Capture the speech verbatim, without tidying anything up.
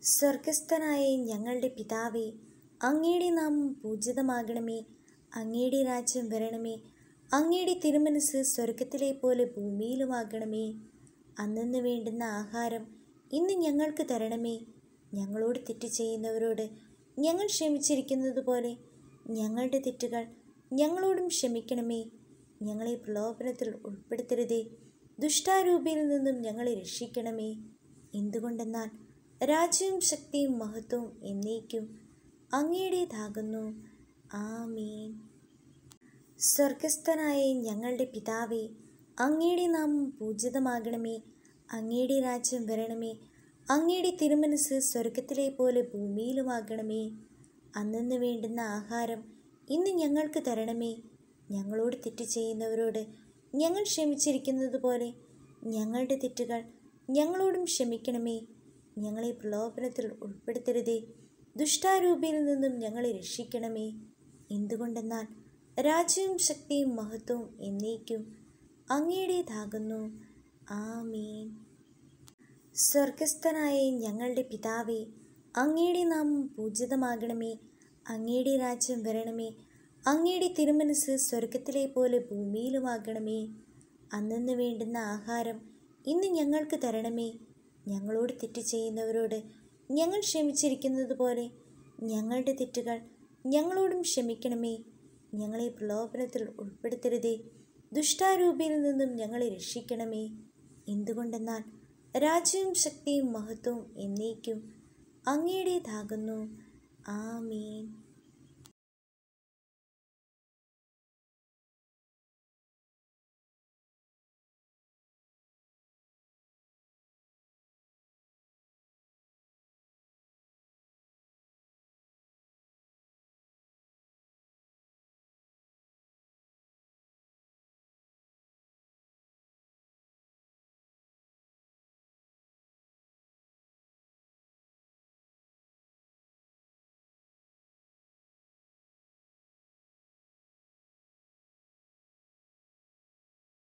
സ്വർഗസ്ഥനായ ഞങ്ങളുടെ പിതാവേ, അങ്ങയുടെ നാമം പൂജിതമാകണമേ. അങ്ങയുടെ രാജ്യം വരണമേ. അങ്ങയുടെ തിരുമനസ് സ്വർഗത്തിലെ പോലെ ഭൂമിയിലുമാകണമേ. അന്നന്ന് വേണ്ടുന്ന ആഹാരം ഇന്ന് ഞങ്ങൾക്ക് തരണമേ. ഞങ്ങളോട് തെറ്റ് ചെയ്യുന്നവരോട് ഞങ്ങൾ ക്ഷമിച്ചിരിക്കുന്നത് പോലെ ഞങ്ങളുടെ തെറ്റുകൾ ഞങ്ങളോടും ക്ഷമിക്കണമേ. ഞങ്ങളെ പ്രലോഭനത്തിൽ ഉൾപ്പെടുത്തരുതേ, ദുഷ്ടാരൂപിയിൽ നിന്നും ഞങ്ങളെ രക്ഷിക്കണമേ. എന്തുകൊണ്ടെന്നാൽ രാജ്യവും ശക്തിയും മഹത്വവും എന്നേക്കും അങ്ങയുടേതാകുന്നു. ആമേൻ. സ്വർഗസ്ഥനായ ഞങ്ങളുടെ പിതാവേ, അങ്ങയുടെ നാമം പൂജിതമാകണമേ. അങ്ങയുടെ രാജ്യം വരണമേ. അങ്ങയുടെ തിരുമനസ് സ്വർഗത്തിലെ പോലെ ഭൂമിയിലുമാകണമേ. അന്നന്ന് വേണ്ടുന്ന ആഹാരം ഇന്ന് ഞങ്ങൾക്ക് തരണമേ. ഞങ്ങളോട് തെറ്റ് ചെയ്യുന്നവരോട് ഞങ്ങൾ ക്ഷമിച്ചിരിക്കുന്നത് പോലെ ഞങ്ങളുടെ തെറ്റുകൾ ഞങ്ങളോടും ക്ഷമിക്കണമേ. ഞങ്ങളെ പ്രലോഭനത്തിൽ ഉൾപ്പെടുത്തരുതേ, ദുഷ്ടാരൂപിയിൽ നിന്നും ഞങ്ങളെ രക്ഷിക്കണമേ. എന്തുകൊണ്ടെന്നാൽ രാജ്യവും ശക്തിയും മഹത്വവും എന്നേക്കും അങ്ങയുടേതാകുന്നു. ആമേൻ. സ്വർഗസ്ഥനായ ഞങ്ങളുടെ പിതാവേ, അങ്ങയുടെ നാമം പൂജിതമാകണമേ. അങ്ങയുടെ രാജ്യം വരണമേ. അങ്ങയുടെ തിരുമനസ് സ്വർഗത്തിലെ പോലെ ഭൂമിയിലുമാകണമേ. അന്നന്ന് വേണ്ടുന്ന ആഹാരം ഇന്ന് ഞങ്ങൾക്ക് തരണമേ. ഞങ്ങളോട് തെറ്റ് ചെയ്യുന്നവരോട് ഞങ്ങൾ ക്ഷമിച്ചിരിക്കുന്നത് പോലെ ഞങ്ങളുടെ തെറ്റുകൾ ഞങ്ങളോടും ക്ഷമിക്കണമേ. ഞങ്ങളെ പ്രലോഭനത്തിൽ ഉൾപ്പെടുത്തരുതേ, ദുഷ്ടാരൂപിയിൽ നിന്നും ഞങ്ങളെ രക്ഷിക്കണമേ. എന്തുകൊണ്ടെന്നാൽ രാജ്യവും ശക്തിയും മഹത്വവും എന്നേക്കും അങ്ങയുടേതാകുന്നു. ആമേൻ.